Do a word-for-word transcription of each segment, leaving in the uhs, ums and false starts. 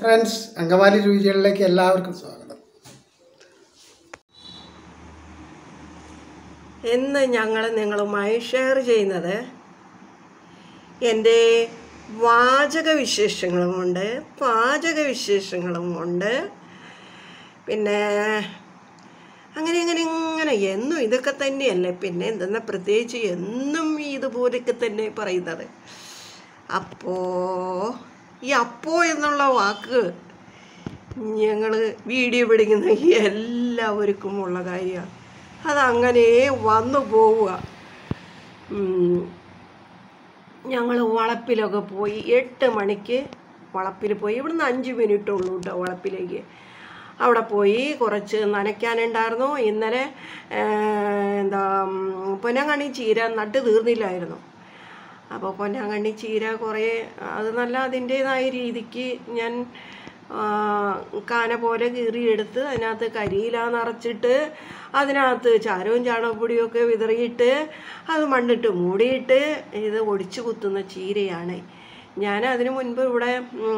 Friends, Angamaly രുചികളിലേക്ക് എല്ലാവർക്കും സ്വാഗതം. ഇന്ന് ഞങ്ങൾ നിങ്ങളുമായി ഷെയർ ചെയ്യുന്നത് എൻ്റെ വാചക വിശേഷങ്ങളുമുണ്ട്, പാചക വിശേഷങ്ങളുമുണ്ട്. പിന്നെ അങ്ങനെ അങ്ങനെ ഇങ്ങനെ എന്നും ഇതൊക്കെ തന്നെയല്ലേ, പിന്നെ എന്തെന്നാ പ്രത്യേകിച്ച് എന്നും ഇതുപോലെയൊക്കെ തന്നെ പറയുന്നത്. അപ്പോൾ ഈ അപ്പോ എന്നുള്ള വാക്ക് ഞങ്ങൾ വീഡിയോ പിടിക്കുന്ന എല്ലാവർക്കും ഉള്ള കാര്യമാണ്. അതങ്ങനെ വന്നു പോവുക. ഞങ്ങൾ വളപ്പിലൊക്കെ പോയി എട്ട് മണിക്ക് വളപ്പിൽ പോയി. ഇവിടുന്ന് അഞ്ച് മിനിറ്റ് ഉള്ളൂ കേട്ടോ വളപ്പിലേക്ക്. അവിടെ പോയി കുറച്ച് നനയ്ക്കാനുണ്ടായിരുന്നു. ഇന്നലെ എന്താ പൊന്നാങ്കണ്ണി ചീര നട്ട് തീർന്നില്ലായിരുന്നു. അപ്പോൾ പൊന്നാങ്കണ്ണി ചീര കുറേ അത് നല്ല അതിൻ്റേതായ രീതിക്ക് ഞാൻ കാന പോലെ കീറിയെടുത്ത് അതിനകത്ത് കരിയില നിറച്ചിട്ട് അതിനകത്ത് ചാരവും ചാണകപ്പൊടിയൊക്കെ വിതറിയിട്ട് അത് മണ്ണിട്ട് മൂടിയിട്ട് ഇത് ഒടിച്ചു കുത്തുന്ന ചീരയാണ്. ഞാൻ അതിനു മുൻപ് ഇവിടെ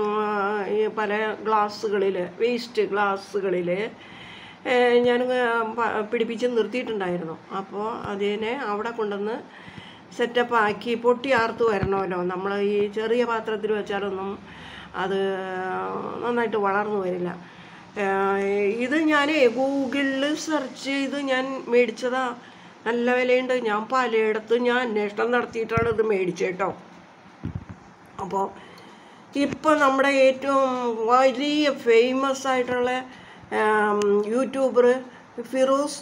പല ഗ്ലാസ്സുകളിൽ വേസ്റ്റ് ഗ്ലാസ്സുകളിൽ ഞാൻ പിടിപ്പിച്ച് നിർത്തിയിട്ടുണ്ടായിരുന്നു. അപ്പോൾ അതിനെ അവിടെ കൊണ്ടുവന്ന് സെറ്റപ്പ് ആക്കി പൊട്ടി ആർത്ത് വരണമല്ലോ. നമ്മൾ ഈ ചെറിയ പാത്രത്തിൽ വെച്ചാലൊന്നും അത് നന്നായിട്ട് വളർന്നു വരില്ല. ഇത് ഞാൻ ഗൂഗിളിൽ സെർച്ച് ചെയ്ത് ഞാൻ മേടിച്ചതാ. നല്ല വിലയുണ്ട്. ഞാൻ പലയിടത്തും ഞാൻ അന്വേഷണം നടത്തിയിട്ടാണ് ഇത് മേടിച്ചേട്ടോ. അപ്പോൾ ഇപ്പോൾ നമ്മുടെ ഏറ്റവും വലിയ ഫേമസ് ആയിട്ടുള്ള യൂട്യൂബർ ഫിറോസ്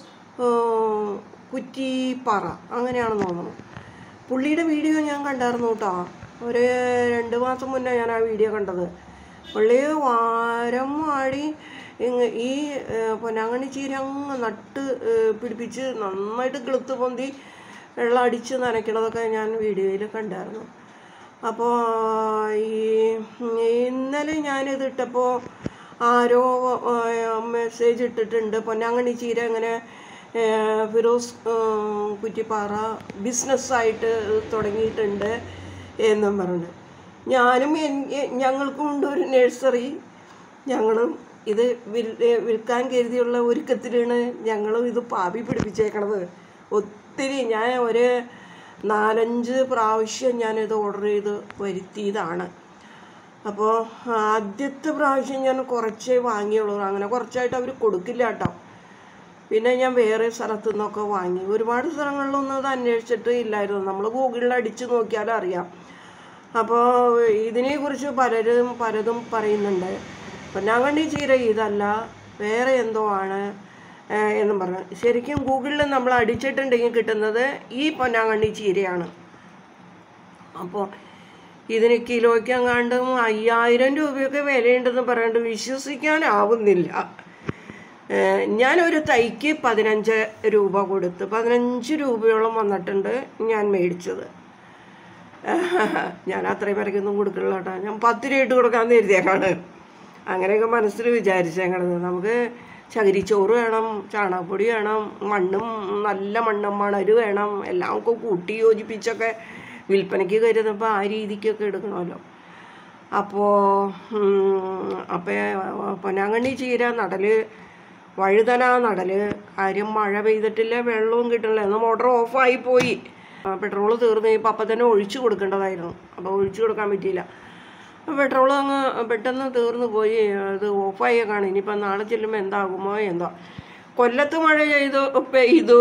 കുറ്റിപ്പാറ അങ്ങനെയാണെന്ന് തോന്നുന്നു. പുള്ളിയുടെ വീഡിയോ ഞാൻ കണ്ടായിരുന്നു കേട്ടോ. ഒരു രണ്ട് മാസം മുന്നേ ഞാൻ ആ വീഡിയോ കണ്ടത്. പുള്ളി വാരം വാടി ഈ പൊന്നാങ്കണ്ണി ചീര അങ്ങ് നട്ട് പിടിപ്പിച്ച് നന്നായിട്ട് കിളുത്ത് പൊന്തി വെള്ളം അടിച്ച് നനയ്ക്കണതൊക്കെ ഞാൻ വീഡിയോയിൽ കണ്ടായിരുന്നു. അപ്പോൾ ഈ ഇന്നലെ ഞാനിത് ഇട്ടപ്പോൾ ആരോ മെസ്സേജ് ഇട്ടിട്ടുണ്ട്, പൊന്നാങ്കണ്ണി ചീര ഇങ്ങനെ ഫിറോസ് കുറ്റിപ്പാറ ബിസിനസ്സായിട്ട് തുടങ്ങിയിട്ടുണ്ട് എന്നും പറഞ്ഞു. ഞാനും ഞങ്ങൾക്കും ഉണ്ട് ഒരു നഴ്സറി. ഞങ്ങളും ഇത് വിൽ വിൽക്കാൻ കരുതിയുള്ള ഒരുക്കത്തിലാണ് ഞങ്ങളും ഇത് പാവി പിടിപ്പിച്ചേക്കണത്. ഒത്തിരി ഞാൻ ഒരു നാലഞ്ച് പ്രാവശ്യം ഞാനിത് ഓർഡർ ചെയ്ത് വരുത്തിയതാണ്. അപ്പോൾ ആദ്യത്തെ പ്രാവശ്യം ഞാൻ കുറച്ചേ വാങ്ങിയുള്ളൂ. അങ്ങനെ കുറച്ചായിട്ട് അവർ കൊടുക്കില്ല കേട്ടോ. പിന്നെ ഞാൻ വേറെ സ്ഥലത്തു നിന്നൊക്കെ വാങ്ങി. ഒരുപാട് സ്ഥലങ്ങളിലൊന്നും അത് അന്വേഷിച്ചിട്ട് ഇല്ലായിരുന്നു. നമ്മൾ ഗൂഗിളിൽ അടിച്ച് നോക്കിയാലും അറിയാം. അപ്പോൾ ഇതിനെക്കുറിച്ച് പലരും പലതും പറയുന്നുണ്ട്. പൊന്നാങ്കണ്ണി ചീര ഇതല്ല, വേറെ എന്തോ ആണ് എന്നും പറഞ്ഞു. ശരിക്കും ഗൂഗിളിൽ നമ്മൾ അടിച്ചിട്ടുണ്ടെങ്കിൽ കിട്ടുന്നത് ഈ പൊന്നാങ്കണ്ണി ചീരയാണ്. അപ്പോൾ ഇതിന് കിലോയ്ക്ക് എങ്ങാണ്ടും അയ്യായിരം രൂപയൊക്കെ വിലയുണ്ടെന്ന് പറയാണ്ട് വിശ്വസിക്കാനാവുന്നില്ല. ഞാനൊരു തൈക്ക് പതിനഞ്ച് രൂപ കൊടുത്ത് പതിനഞ്ച് രൂപയോളം വന്നിട്ടുണ്ട് ഞാൻ മേടിച്ചത്. ഞാൻ അത്രയും പേരൊക്കൊന്നും കൊടുക്കില്ല കേട്ടോ. ഞാൻ പത്ത് രൂപ ഇട്ട് കൊടുക്കാമെന്ന് കരുതിയേക്കാണ്. അങ്ങനെയൊക്കെ മനസ്സിൽ വിചാരിച്ചേക്കണത്. നമുക്ക് ചകിരിച്ചോറ് വേണം, ചാണകപ്പൊടി വേണം, മണ്ണും നല്ല മണ്ണും മണൽ വേണം. എല്ലാം ഒക്കെ കൂട്ടി യോജിപ്പിച്ചൊക്കെ വിൽപ്പനയ്ക്ക് കരുതുമ്പോൾ ആ രീതിക്കൊക്കെ എടുക്കണമല്ലോ. അപ്പോൾ അപ്പോൾ പൊന്നാങ്കണ്ണി ചീര നടൽ, വഴുതന നടൽ, കാര്യം മഴ പെയ്തിട്ടില്ല, വെള്ളവും കിട്ടണില്ല. എന്നാൽ മോട്ടർ ഓഫായി പോയി. പെട്രോൾ തീർന്ന് ഇപ്പോൾ അപ്പം തന്നെ ഒഴിച്ചു കൊടുക്കേണ്ടതായിരുന്നു. അപ്പോൾ ഒഴിച്ചു കൊടുക്കാൻ പറ്റിയില്ല. പെട്രോൾ അങ്ങ് പെട്ടെന്ന് തീർന്നു പോയി. അത് ഓഫായേക്കാണ്. ഇനിയിപ്പോൾ നാളെ ചെല്ലുമ്പോൾ എന്താകുമോ എന്തോ. കൊല്ലത്ത് മഴ ചെയ്തു പെയ്തു,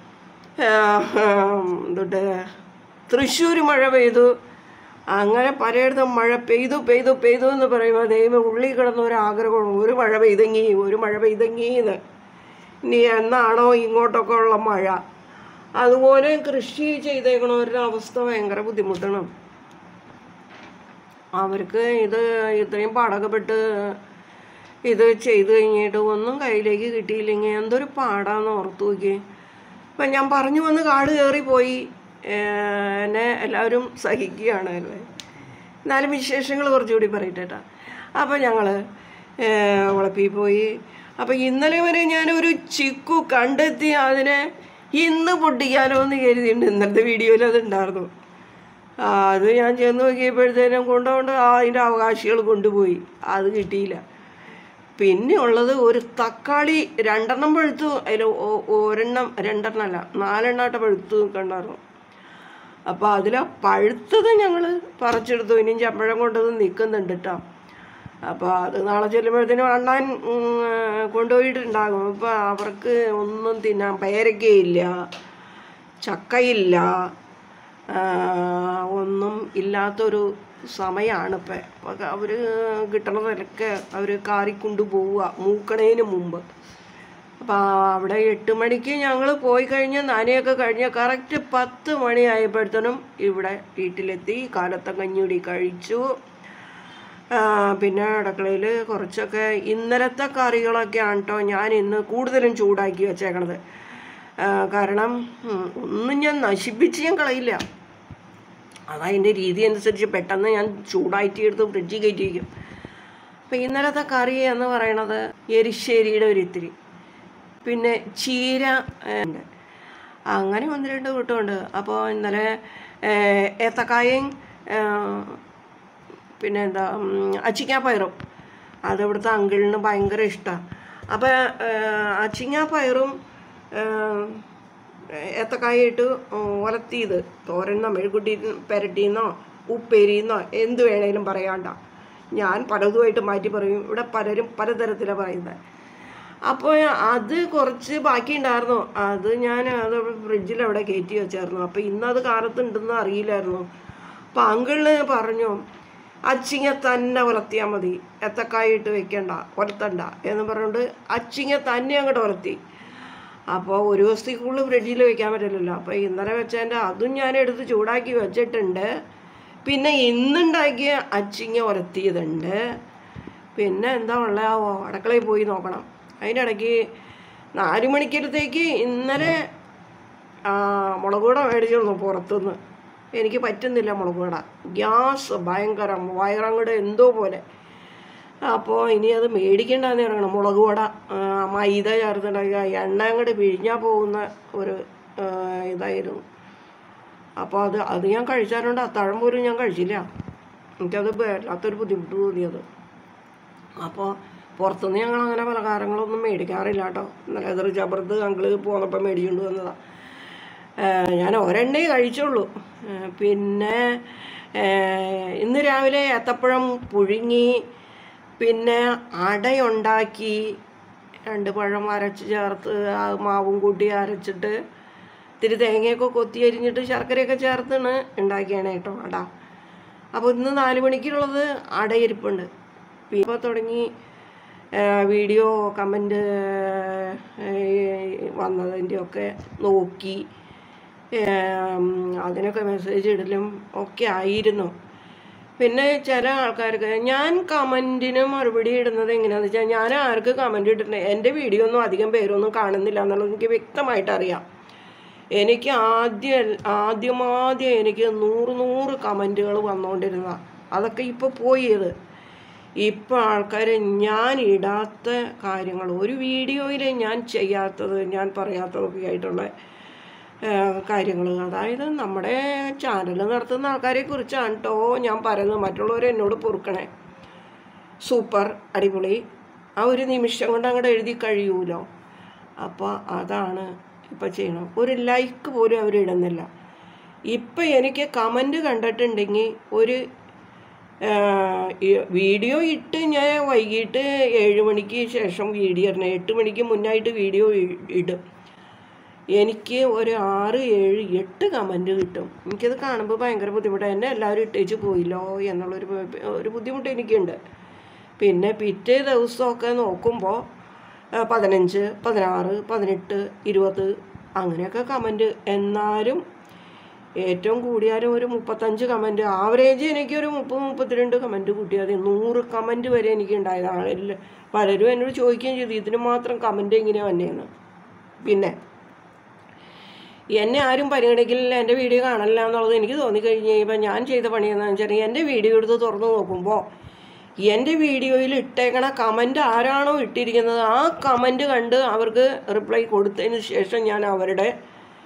എന്തുട്ട് തൃശ്ശൂർ മഴ പെയ്തു. അങ്ങനെ പലയിടത്തും മഴ പെയ്തു പെയ്തു പെയ്തു എന്ന് പറയുമ്പോൾ ദൈവം ഉള്ളിൽ കിടന്ന ഒരു ആഗ്രഹമാണ്, ഒരു മഴ പെയ്തെങ്ങി ഒരു മഴ പെയ്തെങ്ങിന്ന്. ഇനി എന്നാണോ ഇങ്ങോട്ടൊക്കെ ഉള്ള മഴ. അതുപോലെ കൃഷി ചെയ്തേക്കണവരുടെ അവസ്ഥ ഭയങ്കര ബുദ്ധിമുട്ടാണ്. അവർക്ക് ഇത് ഇത്രയും പാടകപ്പെട്ട് ഇത് ചെയ്ത് കഴിഞ്ഞിട്ട് ഒന്നും കയ്യിലേക്ക് കിട്ടിയില്ലെങ്കിൽ എന്തൊരു പാടാന്ന് ഓർത്തു നോക്കി. അപ്പം ഞാൻ പറഞ്ഞു വന്ന് കാട് കയറിപ്പോയി. എന്നെ എല്ലാവരും സഹിക്കുകയാണ് അല്ലേ. എന്നാലും വിശേഷങ്ങൾ കുറച്ചുകൂടി പറയട്ടെ. അപ്പോൾ ഞങ്ങൾ വളപ്പിൽ പോയി. അപ്പോൾ ഇന്നലെ വരെ ഞാനൊരു ചിക്കു കണ്ടെത്തി അതിനെ ഇന്ന് പൊട്ടിക്കാലോ എന്ന് കരുതിയിട്ടുണ്ട്. ഇന്നലത്തെ വീഡിയോയിൽ അതുണ്ടായിരുന്നു. അത് ഞാൻ ചെന്ന് നോക്കിയപ്പോഴത്തേനും കൊണ്ടുകൊണ്ട് അതിൻ്റെ അവകാശികൾ കൊണ്ടുപോയി, അത് കിട്ടിയില്ല. പിന്നെ ഉള്ളത് ഒരു തക്കാളി രണ്ടെണ്ണം പഴുത്തു, അതിൽ ഒരെണ്ണം രണ്ടെണ്ണം അല്ല നാലെണ്ണമായിട്ട് പഴുത്തു നിൽക്കണ്ടായിരുന്നു. അപ്പോൾ അതിൽ പഴുത്തത് ഞങ്ങൾ പറിച്ചെടുത്തു. ഇനിയും ചമ്പഴം കൊണ്ടത് നിൽക്കുന്നുണ്ട് കേട്ടോ. അപ്പോൾ അത് നാളെ ചെല്ലുമ്പോഴത്തേനും അണ്ണാൻ കൊണ്ടുപോയിട്ടുണ്ടാകും. അപ്പോൾ അവർക്ക് ഒന്നും തിന്നാൻ പേരക്കയില്ല, ചക്കയില്ല, ഒന്നും ഇല്ലാത്തൊരു സമയമാണ് ഇപ്പം. അപ്പോൾ അവർ കിട്ടണതൊക്കെ അവർ കാറിക്കൊണ്ടു പോവുക മൂക്കണേന് മുമ്പ്. അപ്പോൾ അവിടെ എട്ട് മണിക്ക് ഞങ്ങൾ പോയി കഴിഞ്ഞ് നനയൊക്കെ കഴിഞ്ഞ് കറക്റ്റ് പത്ത് മണി ആയപ്പോഴത്തേനും ഇവിടെ വീട്ടിലെത്തി. കാലത്തെ കഞ്ഞിടി കഴിച്ചു. പിന്നെ അടുക്കളയിൽ കുറച്ചൊക്കെ ഇന്നലത്തെ കറികളൊക്കെയാണ് കേട്ടോ ഞാൻ ഇന്ന് കൂടുതലും ചൂടാക്കി വെച്ചേക്കണത്. കാരണം ഒന്നും ഞാൻ നശിപ്പിച്ച് ഞാൻ കളയില്ല. അതതിൻ്റെ രീതി അനുസരിച്ച് പെട്ടെന്ന് ഞാൻ ചൂടായിട്ട് എടുത്ത് ഫ്രിഡ്ജിൽ കയറ്റി വയ്ക്കും. അപ്പം ഇന്നലത്തെ കറി എന്ന് പറയണത് എരിശ്ശേരിയുടെ ഒരു ഇത്തിരി, പിന്നെ ചീര ഉണ്ട്, അങ്ങനെ ഒന്ന് രണ്ട് കൂട്ടമുണ്ട്. അപ്പോൾ ഇന്നലെ ഏത്തക്കായയും പിന്നെ എന്താ അച്ചിങ്ങാപ്പയറും, അത് ഇവിടുത്തെ അങ്കിളിന് ഭയങ്കര ഇഷ്ടമാണ്. അപ്പോൾ അച്ചിങ്ങാപ്പയറും ഏത്തക്കായ ഇട്ട് ഒലത്തിയത് തോരന്നോ മെഴുകുട്ടി പെരട്ടിന്നോ ഉപ്പേരിന്നോ എന്ത് വേണേലും പറയാണ്ട. ഞാൻ പലതുമായിട്ട് മാറ്റി പറയും. ഇവിടെ പലരും പലതരത്തിലാണ് പറയുന്നത്. അപ്പോൾ അത് കുറച്ച് ബാക്കി ഉണ്ടായിരുന്നു. അത് ഞാൻ അത് ഫ്രിഡ്ജിൽ അവിടെ കയറ്റി വെച്ചായിരുന്നു. അപ്പോൾ ഇന്നത് കാലത്തുണ്ടെന്ന് അറിയില്ലായിരുന്നു. അപ്പം അങ്കിളിന് പറഞ്ഞു, അച്ചിങ്ങ തന്നെ ഉലത്തിയാൽ മതി, ഏത്തക്കായ ഇട്ട് വെക്കണ്ട, ഉലത്തണ്ട എന്ന് പറഞ്ഞുകൊണ്ട് അച്ചിങ്ങ തന്നെ അങ്ങോട്ട് ഉലത്തി. അപ്പോൾ ഒരു ദിവസത്തേക്ക് കൂടുതൽ ഫ്രിഡ്ജിൽ വെക്കാൻ പറ്റില്ലല്ലോ. അപ്പോൾ ഇന്നലെ വെച്ചതിൻ്റെ അതും ഞാൻ എടുത്ത് ചൂടാക്കി വെച്ചിട്ടുണ്ട്. പിന്നെ ഇന്നുണ്ടാക്കിയ അച്ചിങ്ങ ഉലത്തിയതുണ്ട്. പിന്നെ എന്താ ഉള്ളത്, അടുക്കളയിൽ പോയി നോക്കണം. അതിൻ്റെ ഇടയ്ക്ക് നാല് മണിക്കടുത്തേക്ക് ഇന്നലെ മുളക് പൊടി മേടിച്ചിരുന്നു പുറത്തുനിന്ന്. എനിക്ക് പറ്റുന്നില്ല മുളക് പൊടി, ഗ്യാസ് ഭയങ്കരം, വയറങ്ങോട്ട് എന്തോ പോലെ. അപ്പോൾ ഇനി അത് മേടിക്കേണ്ടെന്ന് പറയണം. മുളക് പൊടി മൈദ ചേർത്തുണ്ടാക്കുക, എണ്ണ അങ്ങോട്ട് പിഴിഞ്ഞാൽ പോകുന്ന ഒരു ഇതായിരുന്നു. അപ്പോൾ അത് അത് ഞാൻ കഴിച്ചാലുണ്ട് അത്താഴം പോലും ഞാൻ കഴിച്ചില്ല. എനിക്കത് വല്ലാത്തൊരു ബുദ്ധിമുട്ട് തോന്നിയത്. അപ്പോൾ പുറത്തുനിന്ന് ഞങ്ങൾ അങ്ങനെ പലഹാരങ്ങളൊന്നും മേടിക്കാറില്ല കേട്ടോ. ഇന്നലെ അതൊരു ജബർദ് അങ്കിള് പോന്നപ്പോൾ മേടിച്ചുകൊണ്ട് വന്നതാണ്. ഞാൻ ഒരെണ്ണേ കഴിച്ചുള്ളൂ. പിന്നെ ഇന്ന് രാവിലെ ഏത്തപ്പഴം പുഴുങ്ങി, പിന്നെ അടയുണ്ടാക്കി. രണ്ട് പഴം അരച്ച് ചേർത്ത് മാവും കൂട്ടി അരച്ചിട്ട് ഇത്തിരി തേങ്ങയൊക്കെ കൊത്തി അരിഞ്ഞിട്ട് ശർക്കരയൊക്കെ ചേർത്താണ് ഉണ്ടാക്കിയാണ് കേട്ടോ അട. അപ്പോൾ ഇന്ന് നാല് മണിക്കുള്ളത് അടയിരിപ്പുണ്ട്. ഇപ്പോൾ തുടങ്ങി വീഡിയോ കമൻറ്റ് വന്നതിൻ്റെയൊക്കെ നോക്കി അതിനൊക്കെ മെസ്സേജ് ഇടലും ഒക്കെ ആയിരുന്നു. പിന്നെ ചില ആൾക്കാർക്ക് ഞാൻ കമൻറ്റിന് മറുപടി ഇടുന്നത് എങ്ങനെയാണെന്ന് വെച്ചാൽ, ഞാൻ ആർക്ക് കമൻറ്റ് ഇട്ടിട്ടുണ്ട്, എൻ്റെ വീഡിയോ ഒന്നും അധികം പേരൊന്നും കാണുന്നില്ല എന്നുള്ളത് എനിക്ക് വ്യക്തമായിട്ട് അറിയാം. എനിക്ക് ആദ്യം ആദ്യമാദ്യം എനിക്ക് നൂറ് നൂറ് കമൻറ്റുകൾ വന്നുകൊണ്ടിരുന്നതാണ്. അതൊക്കെ ഇപ്പോൾ പോയത്. ഇപ്പോൾ ആൾക്കാർ ഞാൻ ഇടാത്ത കാര്യങ്ങൾ, ഒരു വീഡിയോയിൽ ഞാൻ ചെയ്യാത്തത്, ഞാൻ പറയാത്തതൊക്കെ ആയിട്ടുള്ള കാര്യങ്ങൾ, അതായത് നമ്മുടെ ചാനൽ നടത്തുന്ന ആൾക്കാരെ കുറിച്ചാണ് കേട്ടോ ഞാൻ പറയുന്നത്. മറ്റുള്ളവർ എന്നോട് പൊറുക്കണേ. സൂപ്പർ, അടിപൊളി, ആ ഒരു നിമിഷം കൊണ്ട് അങ്ങോട്ട് എഴുതി കഴിയൂലോ. അപ്പോൾ അതാണ് ഇപ്പം ചെയ്യണം. ഒരു ലൈക്ക് പോലും അവർ ഇടുന്നില്ല. ഇപ്പം എനിക്ക് കമൻറ്റ് കണ്ടിട്ടുണ്ടെങ്കിൽ ഒരു വീഡിയോ ഇട്ട് ഞാൻ വൈകിട്ട് ഏഴ് മണിക്ക് ശേഷം വീഡിയോ ഇടണം. എട്ട് മണിക്ക് മുന്നായിട്ട് വീഡിയോ ഇടും. എനിക്ക് ഒരു ആറ് ഏഴ് എട്ട് കമൻറ്റ് കിട്ടും. എനിക്കത് കാണുമ്പോൾ ഭയങ്കര ബുദ്ധിമുട്ടാണ്. എന്നെ എല്ലാവരും ഇട്ടേച്ച് പോയില്ലോ എന്നുള്ളൊരു ഒരു ബുദ്ധിമുട്ട് എനിക്കുണ്ട്. പിന്നെ പിറ്റേ ദിവസമൊക്കെ നോക്കുമ്പോൾ പതിനഞ്ച് പതിനാറ് പതിനെട്ട് ഇരുപത് അങ്ങനെയൊക്കെ കമൻറ്റ്. എന്നാലും ഏറ്റവും കൂടിയാലും ഒരു മുപ്പത്തഞ്ച് കമൻറ്റ്, ആവറേജ് എനിക്കൊരു മുപ്പത് മുപ്പത്തിരണ്ട് കമൻറ്റ് കൂട്ടിയാൽ നൂറ് കമൻറ്റ് വരെ എനിക്ക് ഉണ്ടായതാണ്. എല്ലാ പലരും എന്നോട് ചോദിക്കുകയും ചെയ്തു, ഇതിന് മാത്രം കമൻറ്റ് എങ്ങനെയാണ് വന്നേന്ന്. പിന്നെ എന്നെ ആരും പരിഗണിക്കില്ല, എൻ്റെ വീഡിയോ കാണില്ല എന്നുള്ളത് എനിക്ക് തോന്നിക്കഴിഞ്ഞ് കഴിയുമ്പോൾ ഞാൻ ചെയ്ത പണിയെന്ന് വെച്ചാൽ, എൻ്റെ വീഡിയോ എടുത്ത് തുറന്ന് നോക്കുമ്പോൾ എൻ്റെ വീഡിയോയിൽ ഇട്ടേക്കണ കമൻറ്റ് ആരാണോ ഇട്ടിരിക്കുന്നത് ആ കമൻറ്റ് കണ്ട് അവർക്ക് റിപ്ലൈ കൊടുത്തതിന് ശേഷം ഞാൻ അവരുടെ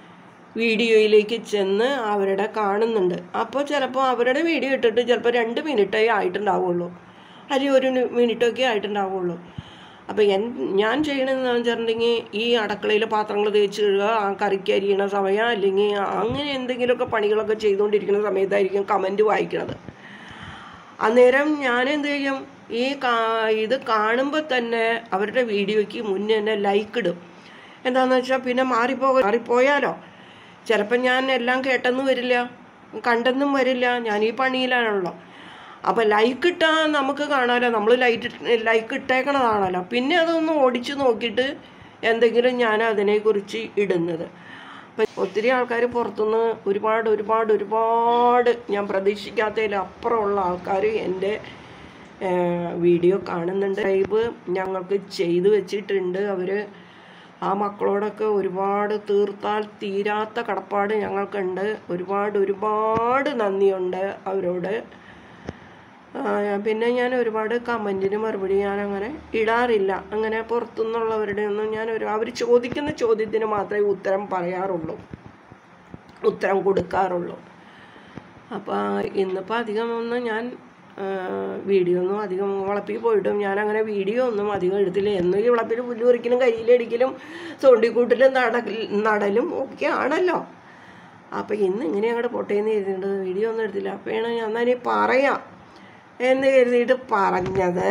വീഡിയോയിലേക്ക് ചെന്ന് അവരുടെ കാണുന്നുണ്ട്. അപ്പോൾ ചിലപ്പോൾ അവരുടെ വീഡിയോ ഇട്ടിട്ട് ചിലപ്പോൾ രണ്ട് മിനിറ്റേ ആയിട്ടുണ്ടാവുള്ളൂ, അല്ലെങ്കിൽ ഒരു മിനിറ്റൊക്കെ ആയിട്ടുണ്ടാവുള്ളൂ. അപ്പോൾ എൻ ഞാൻ ചെയ്യണമെന്ന് വെച്ചിട്ടുണ്ടെങ്കിൽ ഈ അടുക്കളയിൽ പാത്രങ്ങൾ തേച്ച് കഴുകുക, ആ കറിക്ക് അരിയണ സമയം, അല്ലെങ്കിൽ അങ്ങനെ എന്തെങ്കിലുമൊക്കെ പണികളൊക്കെ ചെയ്തുകൊണ്ടിരിക്കുന്ന സമയത്തായിരിക്കും കമൻറ്റ് വായിക്കണത്. അന്നേരം ഞാൻ എന്ത് ചെയ്യും, ഈ കാ ഇത് കാണുമ്പോൾ തന്നെ അവരുടെ വീഡിയോയ്ക്ക് മുന്നേ തന്നെ ലൈക്ക് ഇടും. എന്താണെന്ന് വെച്ചാൽ പിന്നെ മാറിപ്പോ മാറിപ്പോയാലോ, ചിലപ്പോൾ ഞാൻ എല്ലാം കേട്ടെന്നും വരില്ല, കണ്ടെന്നും വരില്ല, ഞാൻ ഈ പണിയിലാണല്ലോ. അപ്പോൾ ലൈക്ക് ഇട്ടാൽ നമുക്ക് കാണാമല്ലോ, നമ്മൾ ലൈറ്റ് ലൈക്ക് ഇട്ടേക്കണതാണല്ലോ. പിന്നെ അതൊന്ന് ഓടിച്ച് നോക്കിയിട്ട് എന്തെങ്കിലും ഞാൻ അതിനെക്കുറിച്ച് ഇടുന്നത്. അപ്പം ഒത്തിരി ആൾക്കാർ പുറത്തുനിന്ന് ഒരുപാട് ഒരുപാട് ഒരുപാട് ഞാൻ പ്രതീക്ഷിക്കാത്തതിലപ്പുറമുള്ള ആൾക്കാർ എൻ്റെ വീഡിയോ കാണുന്നുണ്ട്. ലൈവ് ഞങ്ങൾക്ക് ചെയ്തു വെച്ചിട്ടുണ്ട് അവർ. ആ മക്കളോടൊക്കെ ഒരുപാട് തീർത്താൽ തീരാത്ത കടപ്പാട് ഞങ്ങൾക്കുണ്ട്. ഒരുപാട് ഒരുപാട് നന്ദിയുണ്ട് അവരോട്. പിന്നെ ഞാൻ ഒരുപാട് കമൻറ്റിന് മറുപടി ഞാൻ അങ്ങനെ ഇടാറില്ല. അങ്ങനെ പുറത്തുനിന്നുള്ളവരുടെ ഒന്നും ഞാൻ ഒരു അവർ ചോദിക്കുന്ന ചോദ്യത്തിന് മാത്രമേ ഉത്തരം പറയാറുള്ളൂ, ഉത്തരം കൊടുക്കാറുള്ളൂ. അപ്പോൾ ഇന്നിപ്പോൾ അധികം ഒന്നും ഞാൻ വീഡിയോ ഒന്നും അധികം വളപ്പിൽ പോയിട്ടും ഞാൻ അങ്ങനെ വീഡിയോ ഒന്നും അധികം എടുത്തില്ല. എന്നും ഈ വളപ്പിൽ പുല്ല് പറിക്കലും കയ്യിലടിക്കലും തോണ്ടിക്കൂട്ടിലും നട നടലും ഒക്കെ ആണല്ലോ. അപ്പോൾ ഇന്ന് ഇങ്ങനെ അങ്ങോട്ട് പൊട്ടേന്ന് കരുതിയിട്ടുണ്ട്, വീഡിയോ ഒന്നും എടുത്തില്ല. അപ്പോഴാണ് ഞാൻ എന്നാൽ പറയാം എന്ന് കരുതിയിട്ട് പറഞ്ഞത്.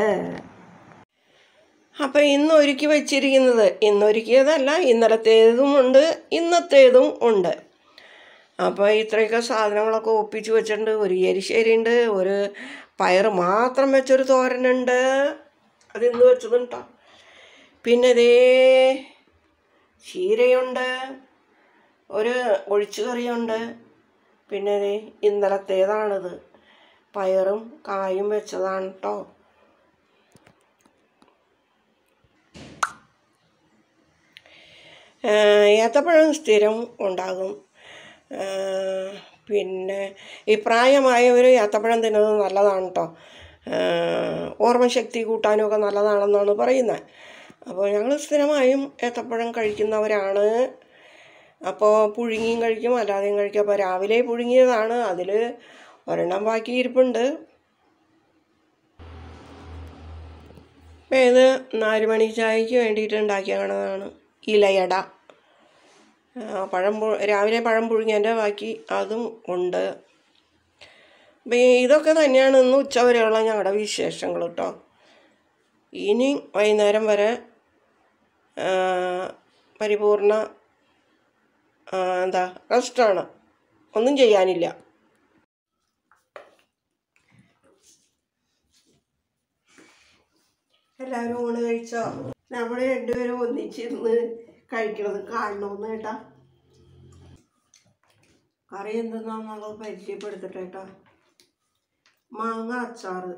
അപ്പം ഇന്ന് ഒരുക്കി വെച്ചിരിക്കുന്നത്, ഇന്നൊരുക്കിയതല്ല, ഇന്നലത്തേതും ഉണ്ട്, ഇന്നത്തേതും ഉണ്ട്. അപ്പോൾ ഇത്രയൊക്കെ സാധനങ്ങളൊക്കെ ഒപ്പിച്ച് വെച്ചിട്ടുണ്ട്. ഒരു എരിശ്ശേരി ഉണ്ട്, ഒരു പയർ മാത്രം വെച്ചൊരു തോരനുണ്ട്, അത് ഇന്ന് വെച്ചതുണ്ടോ. പിന്നെ ഇതേ ചീരയുണ്ട്, ഒരു ഒഴിച്ചുകറിയുണ്ട്. പിന്നെ ഇതേ ഇന്നലത്തേതാണിത്, പയറും കായും വെച്ചതാണ് കേട്ടോ. ഏത്തപ്പഴം സ്ഥിരം ഉണ്ടാകും. പിന്നെ ഈ പ്രായമായവർ ഏത്തപ്പഴം തിന്നുന്നത് നല്ലതാണ് കേട്ടോ. ഓർമ്മശക്തി കൂട്ടാനുമൊക്കെ നല്ലതാണെന്നാണ് പറയുന്നത്. അപ്പോൾ ഞങ്ങൾ സ്ഥിരമായും ഏത്തപ്പഴം കഴിക്കുന്നവരാണ്. അപ്പോൾ പുഴുങ്ങിയും കഴിക്കും, അല്ലാതെയും കഴിക്കും. അപ്പോൾ രാവിലെ പുഴുങ്ങിയതാണ്, അതിൽ ഒരെണ്ണം ബാക്കി ഇരിപ്പുണ്ട്. ഇത് നാലുമണി ചായക്ക് വേണ്ടിയിട്ട് ഉണ്ടാക്കിയാണതാണ് ഇലയട. പഴം രാവിലെ പഴം പുഴുങ്ങിയതിൻ്റെ ബാക്കി അതും ഉണ്ട്. അപ്പം ഇതൊക്കെ തന്നെയാണ് ഇന്ന് ഉച്ചവരെയുള്ള ഞങ്ങളുടെ വിശേഷങ്ങൾ കേട്ടോ. ഇനി വൈകുന്നേരം വരെ പരിപൂർണ എന്താ റെസ്റ്റാണ്, ഒന്നും ചെയ്യാനില്ല. എല്ലാവരും ഊണ് കഴിച്ചോ? നമ്മൾ രണ്ടുപേരും ഒന്നിച്ചിരുന്ന് കഴിക്കണത് കാണണമെന്ന് കേട്ടാ. കറി എന്തെന്നാന്നുള്ളത് പരിചയപ്പെടുത്തട്ടെ കേട്ടോ. മാങ്ങ അച്ചാറ്,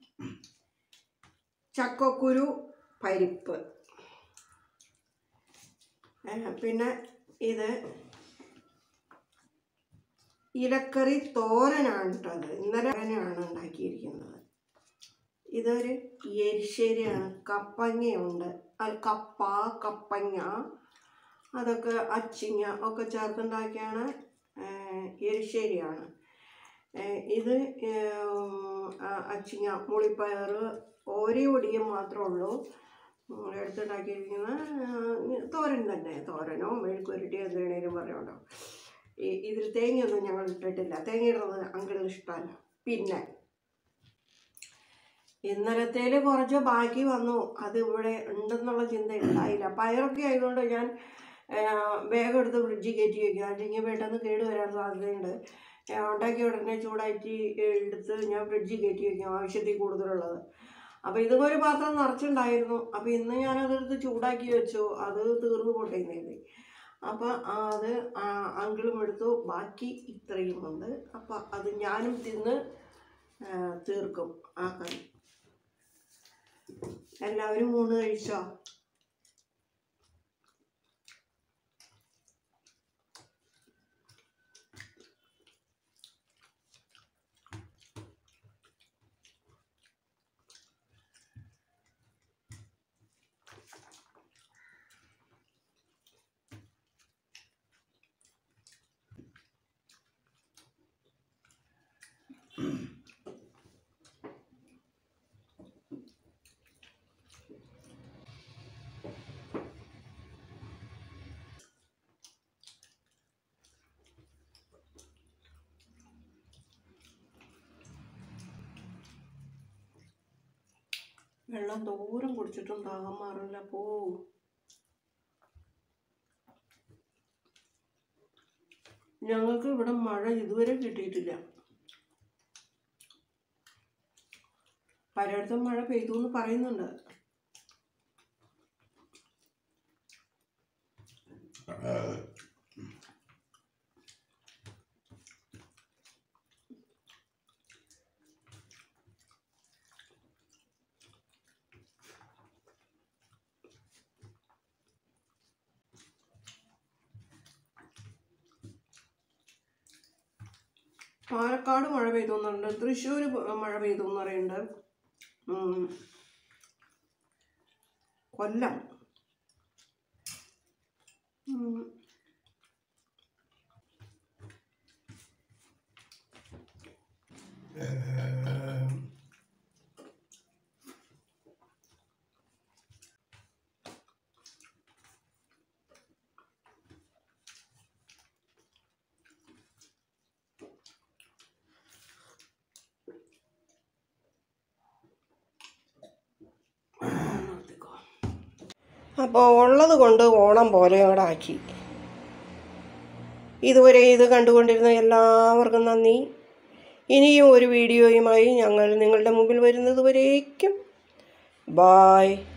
ചക്കക്കുരു പരിപ്പ്, പിന്നെ ഇത് ഇലക്കറി തോരനാണ് കേട്ടത്. ഇന്നലെ അങ്ങനെയാണ് ഉണ്ടാക്കിയിരിക്കുന്നത്. ഇതൊരു എരിശ്ശേരിയാണ്. കപ്പങ്ങയുണ്ട്, അത് കപ്പ കപ്പങ്ങ അതൊക്കെ അച്ചിങ്ങ ഒക്കെ ചേർത്തുണ്ടാക്കിയാണ് എരിശ്ശേരിയാണ്. ഇത് അച്ചിങ്ങ മുളിപ്പയർ ഓരി ഒടിയും മാത്രമേ ഉള്ളൂ എടുത്തുണ്ടാക്കിയിരിക്കുന്ന തോരൻ തന്നെ. തോരനോ മെഴുക്കുരുട്ടിയോ എന്തെങ്കിലും പറഞ്ഞോണ്ടോ. ഇതിൽ തേങ്ങയൊന്നും ഞങ്ങൾ ഇട്ടിട്ടില്ല, തേങ്ങ ഇടുന്നത് അങ്കിളിന് ഇഷ്ടമല്ല. പിന്നെ ഇന്നലത്തേൽ കുറച്ച് ബാക്കി വന്നു, അത് ഇവിടെ ഉണ്ടെന്നുള്ള ചിന്ത ഉണ്ടായില്ല. പയറൊക്കെ ആയതുകൊണ്ട് ഞാൻ വേഗം എടുത്ത് ഫ്രിഡ്ജിൽ കയറ്റി വയ്ക്കും, അല്ലെങ്കിൽ പെട്ടെന്ന് കേട് വരാൻ സാധ്യതയുണ്ട്. ഉണ്ടാക്കി ഉടനെ ചൂടാക്കി എടുത്ത് ഞാൻ ഫ്രിഡ്ജിൽ കയറ്റി വയ്ക്കും, ആവശ്യത്തിൽ കൂടുതലുള്ളത്. അപ്പോൾ ഇതും ഒരു പാത്രം നിറച്ചുണ്ടായിരുന്നു. അപ്പോൾ ഇന്ന് ഞാനതെടുത്ത് ചൂടാക്കി വെച്ചു, അത് തീർന്നു പോട്ടേന്ന്. അപ്പോൾ അത് അങ്കിളും എടുത്തു, ബാക്കി ഇത്രയും ഉണ്ട്. അപ്പോൾ അത് ഞാനും തിന്ന് തീർക്കും ആ കറി. എല്ലാവരും ഊണ് കഴിച്ചോ? വെള്ളം ദൂരം കുടിച്ചിട്ടും ദാഹം മാറില്ല പോ. ഞങ്ങൾക്ക് ഇവിടെ മഴ ഇതുവരെ കിട്ടിയിട്ടില്ല. പലയിടത്തും മഴ പെയ്തു എന്ന് പറയുന്നുണ്ട്. പാലക്കാട് മഴ പെയ്തു എന്നുണ്ട്, തൃശ്ശൂർ മഴ പെയ്തു എന്ന് പറയുന്നുണ്ട്, കൊല്ലം, അപ്പോൾ ഉള്ളത് കൊണ്ട് ഓണം പോലെ അവിടെ ആക്കി. ഇതുവരെ ഇത് കണ്ടുകൊണ്ടിരുന്ന എല്ലാവർക്കും നന്ദി. ഇനിയും ഒരു വീഡിയോയുമായി ഞങ്ങൾ നിങ്ങളുടെ മുമ്പിൽ വരുന്നത് വരേക്കും ബായ്.